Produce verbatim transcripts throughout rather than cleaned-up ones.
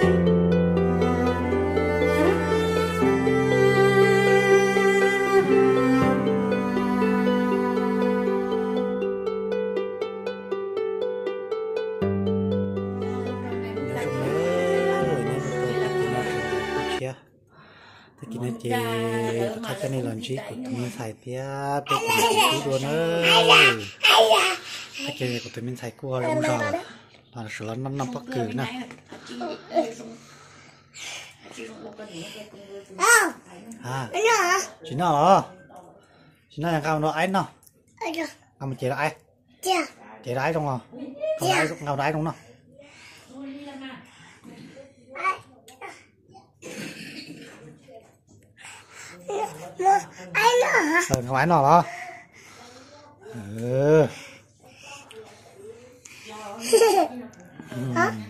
chị thay cho nên làm chi của tụi mình xài tiếp để của mình đua nữa thay cho nên của tụi mình xài cua lông rò là sửa là năm năm bắc cử nè à chị nào hả chị nào cao nó ấy nào à mình chị là ai chị là ai không à không ai không ai không nào ai nữa hả? Ừ, không ai nào đó. Ừ. Hả?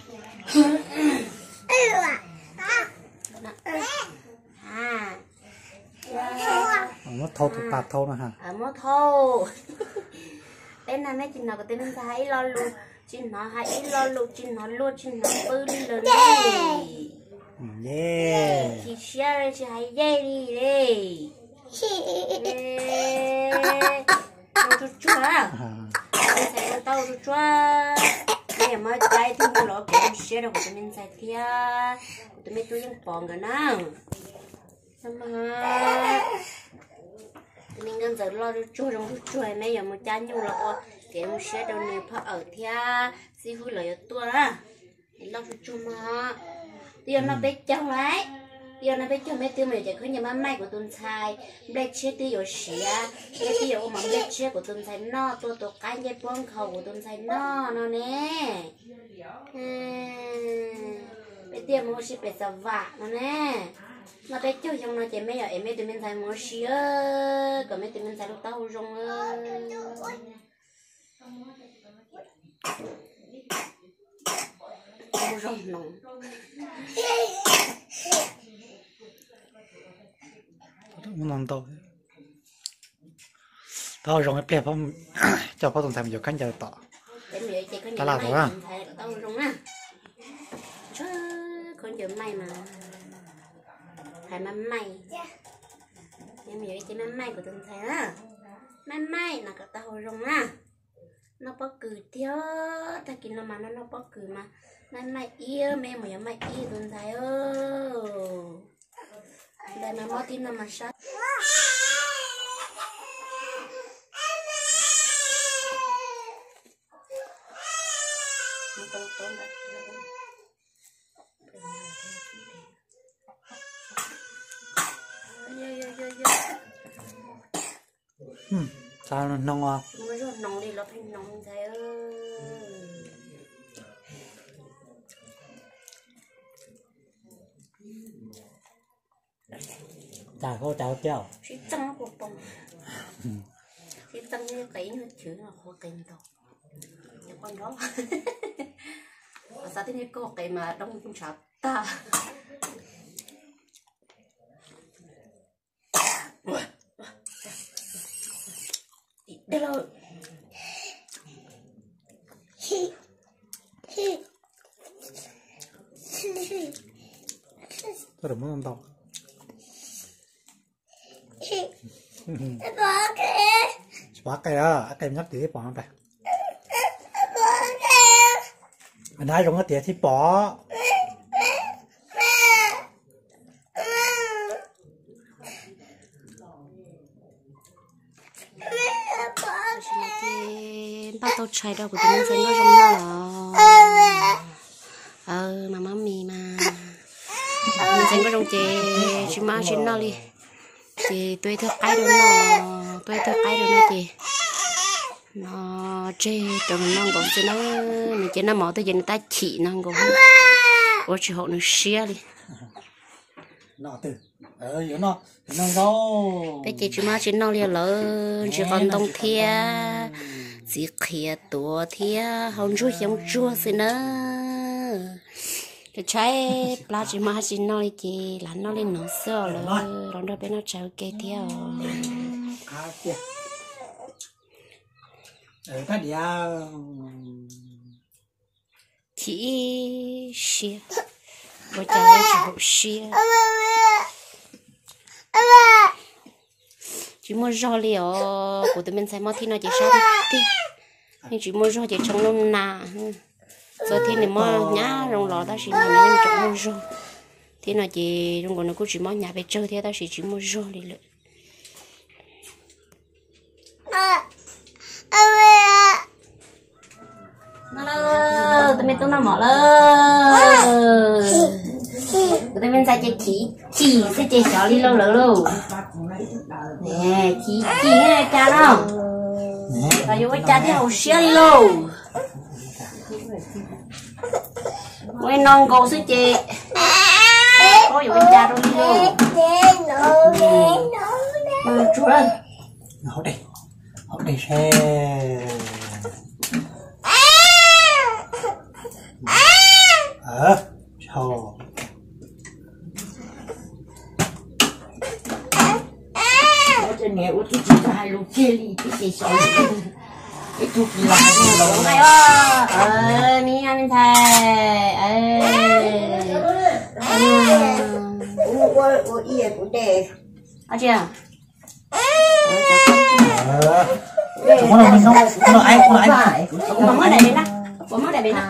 Nó thâu tụt bạc thâu nữa hả? À, mất thâu. Bên này mấy chị nào có tên mình thấy lo luôn, chị nó hãy lo luôn, chị nó luôn, chị nó bự đi lên đi. Yeah. Chị share chị hãy dây đi đi. Tao chút chút à? Mình sẽ tao chút chút. Này mà trái thì mình lo cái share được của mình sai thia, của tụi mình tôiยังbỏng cả nào. Sao mà? Mình đang giờ lo chút chút trong chút chút này mấy giờ một chán nhiều là cái một share đâu này phải ở thia, xí vui lợi tua đó. Lo chút chút mà. Điều nó biết chồng đấy, điều nó biết chồng mấy tiêu mình chỉ có nhà má mai của tuần sai, biết chết tiêu xía, biết tiêu mà biết chết của tuần sai nó, tôi tôi cái cái bông khẩu của tuần sai nó nó nè, biết tiêu mà xí biết sao vạ nó nè, nó biết chồng chồng nó chỉ mấy giờ em mấy tiêu mình sai mua xía, còn mấy tiêu mình sai lúc tao rong ơ. Rong nồng. Muốn ngon to. Tao rong cái bẹp không cho phao tồn tại nhiều cánh chờ tỏ. Tao làm rồi à? Tao rong à. Chứ con chờ may mà. Phải má may. Em hiểu cái má may của tụi thầy á. Má may là cái tao rong à. Nó bất cứ theo ta kia nó mà nó nó bất cứ mà nay mai yêu mẹ mà mai yêu tuần thái ơ đây mà mất tin nó mà sát Hmm, sao nó nông à? nó rất nông đi nó phải nông thái ơ chả có cháo kẹo. chỉ tăng của bông chỉ tăng cái cái nó chữ là hoa cây đâu cái con đó sao thế này có cái mà đông cũng chả ta đây rồi Tôi đừng muốn ăn tàu. Bác cái á, cái nhắc tía bỏ về. Anh ai trong cái tía thì bỏ. ba tao chạy đâu của tụi mình phải nói trong nó là ờ mà má mì mà mình sẽ có trong chè chị má chị nó đi chị tôi thích ai đâu nó tôi thích ai đâu nó chị nó chè cho mình nó còn cho nó mình chỉ nó mỏ tới giờ người ta chỉ nó còn ủa chị họ nó xia đi Nó từ ờ yếu nó nó đâu bây giờ chị má chị nó liền lớn chị còn đông thia chỉ khía tua thia không chú không chua gì nữa cái trái lá chị má chị nó chị là nó lên nở sữa rồi rồi đó bên nó chào cây theo à kìa ở cái địa chị xia bữa cha này chỉ hậu xia chỉ mua rau liều của tụi mình xài mò thì nó chỉ sao thì nhưng chỉ mua rau chỉ trong lông nà rồi thì này mò nhá rong lò ta chỉ là mình chọn mua rau thì nó chỉ rong còn nó cũng chỉ mò nhà về chơi thì ta chỉ chỉ mua rau đi lợi nó tụi mình tụi nó mỏ lơ tụi mình xài chỉ chỉ chỉ sẽ chỉ xỏ đi lâu lâu lâu nè chỉ chỉ nghe cha đâu và dùng cái cha thì hậu xía đi lâu mấy non cầu sẽ chị có dùng cái cha đâu đi lâu ừ chú ơi hốt đi hốt đi xe ờ chào trên nghề út cái hai lô kia đi cái gì sao cái chụp lại cái đúng rồi ơ ờ mi ăn thầy ơ ủa ủa ý của đề à chưa ờ chúng nó mình nó nó ai nó ai bấm ở đây bên đó bấm ở đây bên đó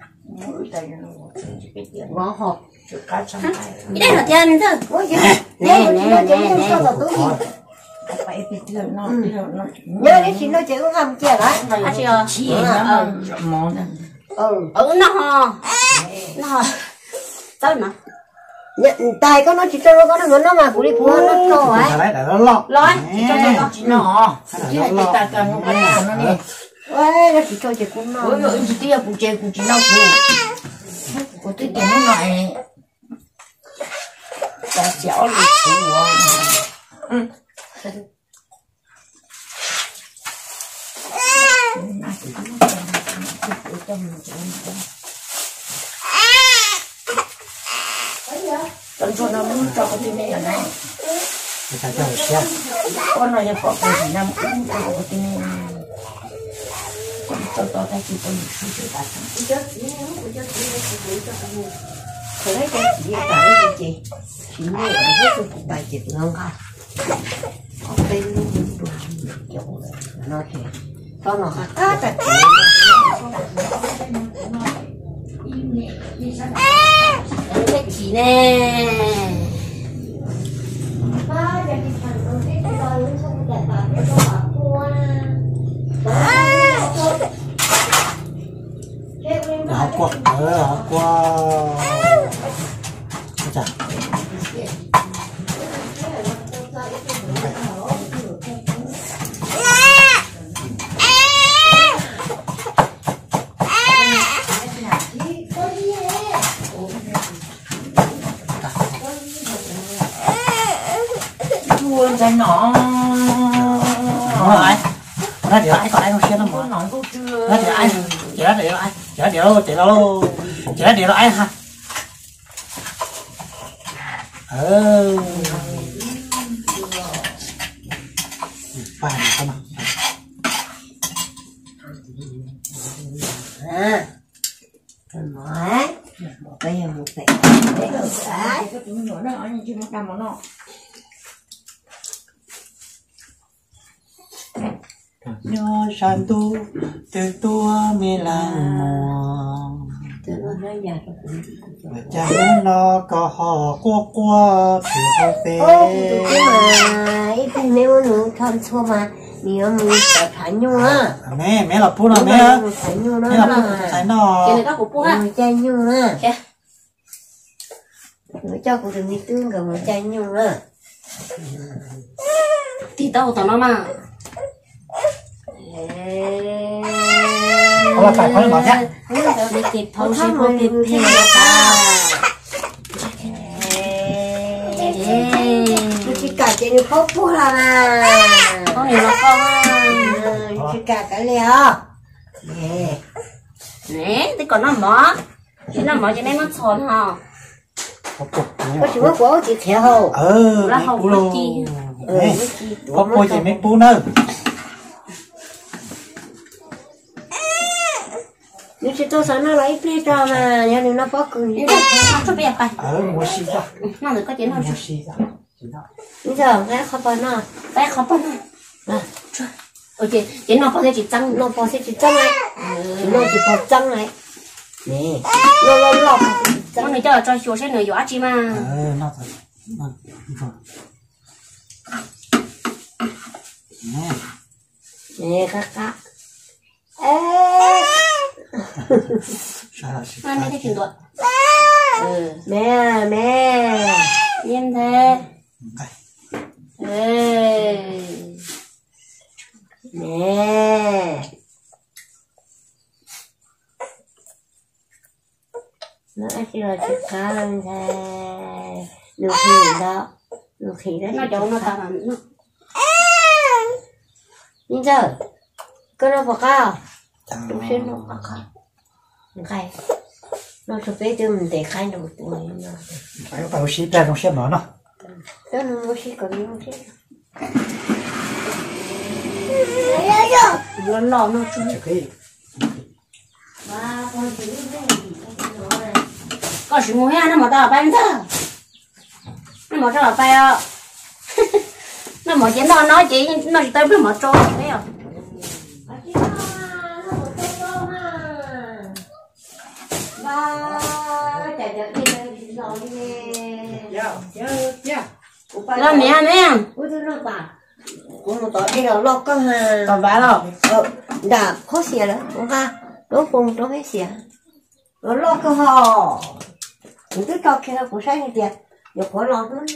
ngõ hộp cá chấm cái đây là chơi mình thôi nè nè nè nè phải bị thừa nó nó nhớ cái chuyện nó chỉ có ngâm kia đấy à chưa chỉ nó món ừ ừ nó hò nó tới nó nhận tay có nó chỉ cho nó có nó nó mà của đi của nó to ấy đấy để nó lọt lói chỉ cho nó nó chỉ là người ta cần nó phải nó đi ơi nó chỉ cho chỉ cũng nó ôi ôi chỉ tiêu của chơi của chỉ nó của của tôi tiền nó lại ta chéo lịch của Tận cho nó muốn cho cái tin này ở đây. người ta cho xe Con này có cái gì năm cũng cho cái tin này. Con cho to tay chỉ có một số chuyện ta chẳng. Thế đấy cái gì cái gì chị? Chỉ mua ở hết cái tài chị ngon ha. Có tên nó cũng đủ kiểu nó thì to nó hạt á tại cái chỉ nè học qua ờ học qua chả luôn cái nó nó ai nó để ai có ai không xe nó mà nói câu chưa nó để ai chỉ là để ai chỉ là để đâu chỉ là đâu chỉ là để đâu ai ha ờ phải không à nói bây giờ một cái đấy rồi cái cái chúng nó nó như chúng nó cầm nó nhớ san tu từ tua mi lang mùa từ nó nó già rồi cha nó có họ qua qua thì thôi phê mà ít thì nếu nó không xua mà nhiều mình phải thánh nhau á mẹ mẹ là phu nào mẹ thánh nhau đó mẹ là phu thánh nó cái này đó của phu ha chai nhau á nó cho cụ đừng đi tương gần mà chai nhau á thì tao tao nó mà không là phải có bảo nhá không là phải kịp thâu sẽ không kịp thêm cả chỉ cả trên nó khóc quá là con này là con chỉ cả cái liều nè nè thì còn nó mỏ chỉ nó mỏ cho nên nó tròn hả có chú có chị theo hồ ờ là hầu có chi có cô chỉ mấy phu nữa nhưng chỉ tôi sợ nó lấy plei cho mà nhà nó có cười nhưng mà không cho bây giờ ở mua xí ra nó được có tiền không mua xí ra bây giờ cái không phải nó bé khó bao à ok tiền nó bao giờ chỉ tăng nó bỏ sẽ chỉ trăng này nó chỉ bỏ trăng này nè nó nó lọc nó này cho cho chỗ sẽ nửa giá trị mà ờ nó thật nó rồi nè nè các các ê sao nó này thấy chuyện tuổi ừ mẹ mẹ yên thế đây ê nè nó chỉ là chỉ can thế được gì đó được gì đó nó chỗ nó tao mà nó bây giờ cái nó bỏ cao chào đúng xuyên nó bỏ cao cái nó chụp cái cho mình để khai được tuổi nó phải có bao xí ra trong xếp mở nó đó nó mới chỉ còn nó chứ nó lò nó chung cái và con chỉ có sự mua ha nó mà tao bay sao nó mà tao bay à nó mà chuyện đó nói chị nó chỉ tới biết mà trôi thấy không lo mẹ mẹ cũng một tỏi đây là lọc cơ hà còn phải đâu ờ đã khó xỉa đó đúng ha đố vùng đố hết xỉa nó lọc cơ hò cũng cứ cho kia cũng sai như vậy giờ có lọt nó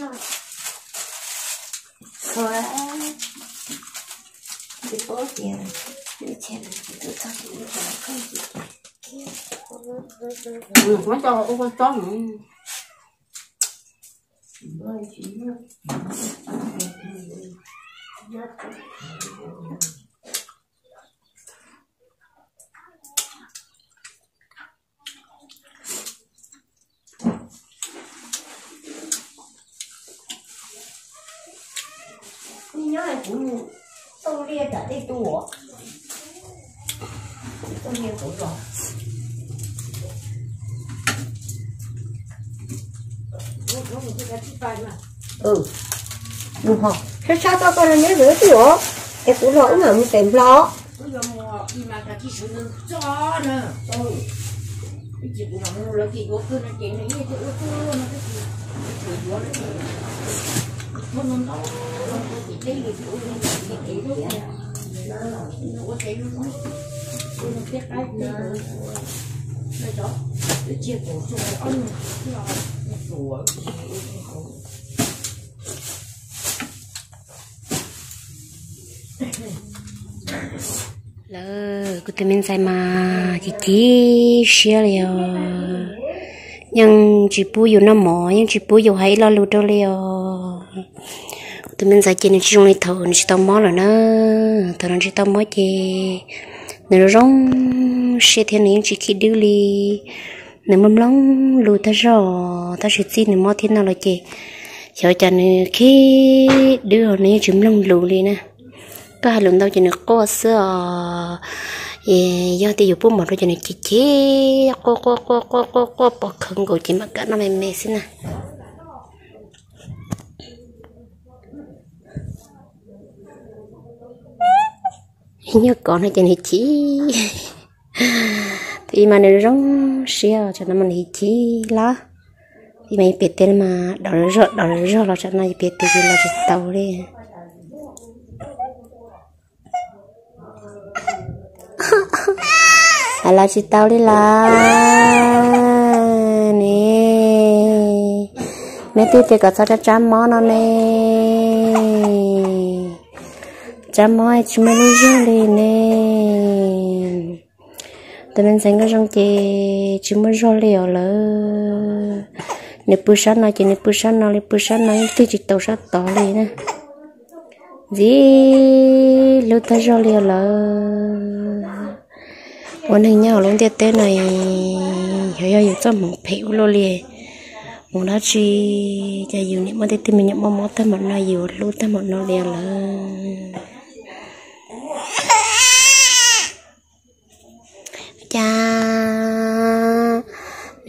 rồi thì có tiền đi chèn cứ cho thì nó không gì ừ nó cho ô con chó nữa nhớ là cũng tôi lia cả đây tủ tôi lia tủ rồi ừ đúng không sao sao tao còn nhớ nữa chứ hả cái củ lỗ mà mình tìm lo bây giờ mùa đi mà cả cái sự cho nữa ừ cái chuyện của nó là cái gỗ cơ nó chuyện này như thế nó cơ nó cái gì cái gỗ nó nó nó nó cái cái gì của nó cái cái đó nó có cái nó nó biết cái gì nó đó cái chia cổ cho ăn nó nó lỡ cứ tụi mình xài mà chỉ chỉ xia liều nhưng chỉ bù yêu nó mỏ nhưng chỉ bù yêu hay lo lưu đâu liều tụi mình xài chỉ nên chỉ dùng để thầu nên chỉ tao mỏ rồi nữa thầu nên chỉ tao mỏ chỉ nên rong xia thiên nên chỉ khi đưa li nên mắm lóng lưu ta rõ ta sẽ xin nên mỏ thiên nào là chỉ cho cho nên khi đưa nên chấm lông lưu li nè có hai lần đâu cho nên có sữa do thì dùng một đôi cho nên chỉ chỉ có có có có có có bỏ khẩn của chị mà cả nó mềm mềm xin nè nhớ con hay cho nên chỉ thì mà nó rong xíu cho nó mình chỉ lá thì mày biết tên mà đỏ rớt đỏ rớt là cho nó biết tên là chỉ tàu đi à là chị tao đi là nè mẹ tôi thì có sao cho chăm món nó nè chăm món chúng mình đi du lịch nè tụi mình sinh cái trong chị chúng mình du lịch ở nè bữa sáng nào chị nè bữa sáng nào nè bữa sáng nào tôi chỉ tàu sát tỏ đi nè gì lúc ta du lịch ởวันนี้เนี่ยเราเด็ดเต้นในเฮียอยู่จะมองเผาโลเลยมองได้จีจะอยู่เนี่ยมันเด็ดที่มันยังมองมองแต่มันน่าอยู่รู้แต่มันน่าเรียนเลยจ้า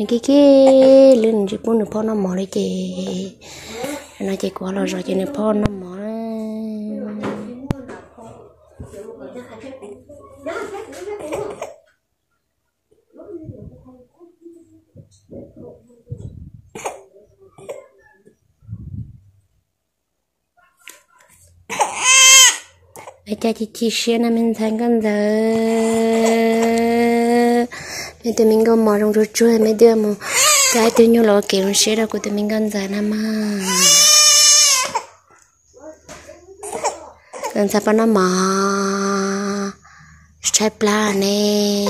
nên cái cái lên chỉ bốn nửa pon nó mỏ đấy chị nó chỉ quá là rồi chỉ nửa pon nó mỏ bây giờ chị chị xe nó mình thành con giờ bây giờ mình có mò trong rồi chui mấy đứa mà cái tôi nhớ là kiểu xe đó của tụi mình con giờ nằm à con sao nó mò trái pla nè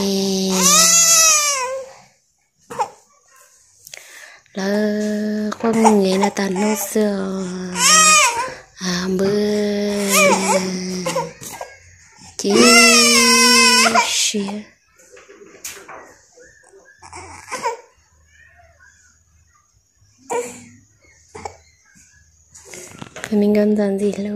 là con nghe là tàn nốt xưa à bữa chỉ xia mình cần làm gì luôn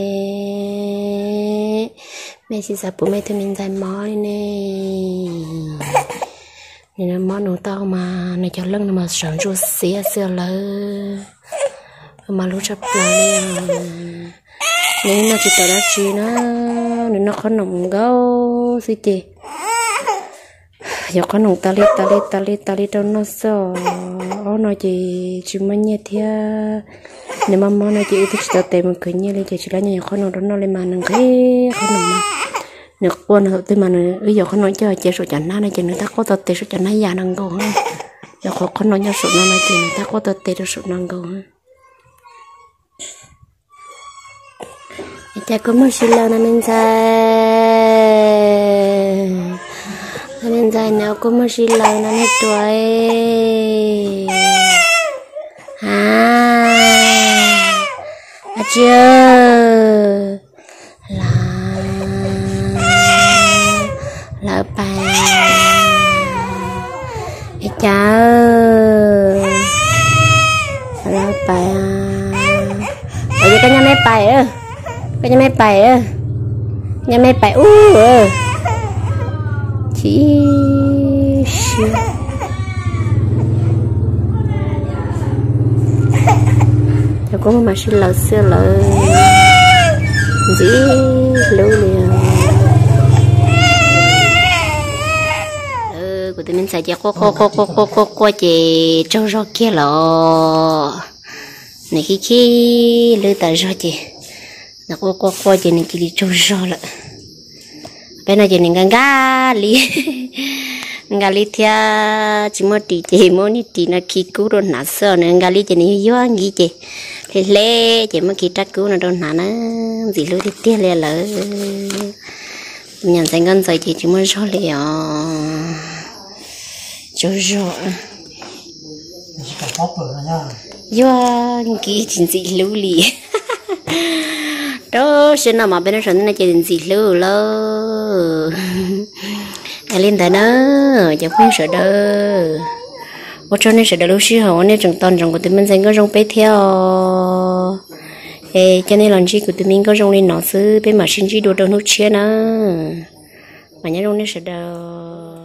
mẹ chỉ sợ bố mẹ thì mình dạy mò đi nè nên là mò nấu tao mà này cho lưng mà sẵn rồi xía xía lơ mà lúc chấp lại nên nó chỉ tao đã chi nó nên nó khó nồng gấu gì chị giờ khó nồng tali tali tali tali đâu nó sợ nó chỉ chỉ mới nhẹ thia nếu mà món nó chỉ thích tao tệ một cái như này chỉ là nhiều khó nồng đó nó lên mà nó cái khó nồng mà nếu quan hợp tới mà bây giờ khó nói cho chỉ số chắn na này chỉ người ta có tao tệ số chắn na già năng gấu ha giờ khó khó nói cho số nó này chỉ người ta có tao tệ được số năng gấu ha cha có một xí lâu năm mình dài mình dài nào có một xí lâu năm hết tuổi à à chưa là là bà cha là bà bây giờ cái nhà mấy bài á cái nhà mấy bài á nhà mấy bài u chỉ cho có mà xin lỡ xưa lỡ dĩ lâu liền ờ của tụi mình xài cho cô cô cô cô cô cô cô chị trâu rau kia lọ này khi khi lư tờ rau chị nó cô cô cô chị này chị đi trâu rau lại bên này chị này ngang gà li ngang li thia chỉ một tí chị muốn đi tí nó khi cứu rồi nã sợ nữa ngang li chị này vô nghĩ chị thì lê chị mới khi trách cứu nó đâu nã nó gì luôn đi tiếc lê lỡ nhận thành con rồi chị chỉ muốn rau liền trâu rau vô nghĩ chuyện gì lưu lì đó xin nào mà bên nó sẵn này chuyện gì lưu lơ ai lên tại đó chẳng khuyên sợ đơ ở trong này sợ đơ lúc xưa họ này trồng toàn trồng của tụi mình dành có rong bé theo ê cho nên lần chi của tụi mình có rong lên nó xứ bên mà xin chi đồ đâu nút chia nữa mà nhớ rong này sợ đơ